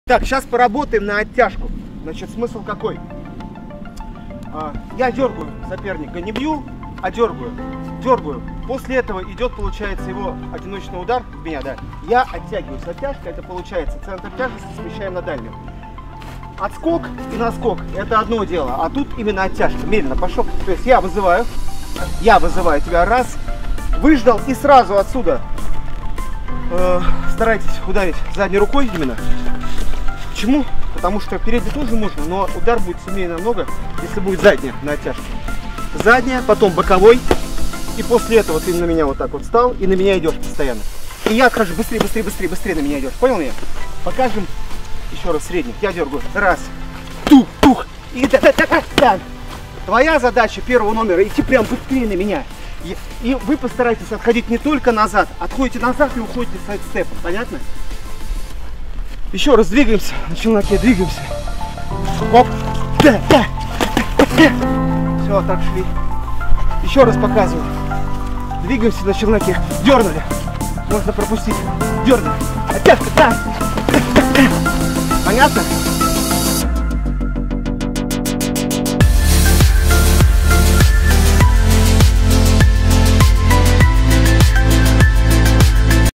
Так, сейчас поработаем на оттяжку. Значит, смысл какой? Я дергаю соперника, не бью, а дергаю. После этого идет, получается, его одиночный удар в меня, да. Я оттягиваюсь. Оттяжка, это получается центр тяжести смещаем на дальнюю. Отскок и наскок – это одно дело, а тут именно оттяжка. Медленно пошел. То есть я вызываю тебя раз, выждал и сразу отсюда старайтесь ударить задней рукой именно. Почему? Потому что передний тоже можно, но удар будет сильнее намного, если будет задняя на оттяжке. Задняя, потом боковой. И после этого ты на меня вот так вот встал и на меня идешь постоянно. И я отхожу быстрее на меня идешь. Понял меня? Покажем еще раз средний. Я дергаю. Раз. Тух. И та-та-та-та. Твоя задача первого номера идти прям быстрее на меня. И вы постарайтесь отходить не только назад. Отходите назад и уходите в сайд-степ. Понятно? Еще раз двигаемся. На челноке двигаемся. Оп. Да. Все, так шли. Еще раз показываю. Двигаемся на челноке. Дернули. Можно пропустить. Дернули. Оттяжка. Да. Понятно?